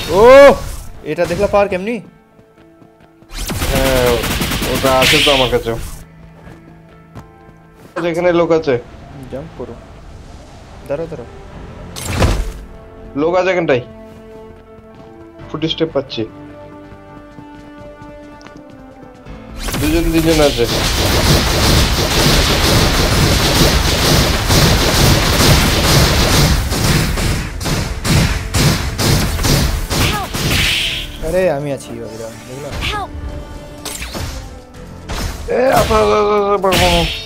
ও এটা দেখলা পাওয়ার কেমনি? হ্যাঁ ওটা আছে তো আমার কাছে। যেখানে লোক আছে জাম্প করো। দাঁড়াও দাঁড়াও। লোক আছে এখানটাই, ফুট স্টেপ পাচ্ছি। দুজন তিনজন আছে। আরে আমি আছি ওরা দেখলা। Help! এ আপনার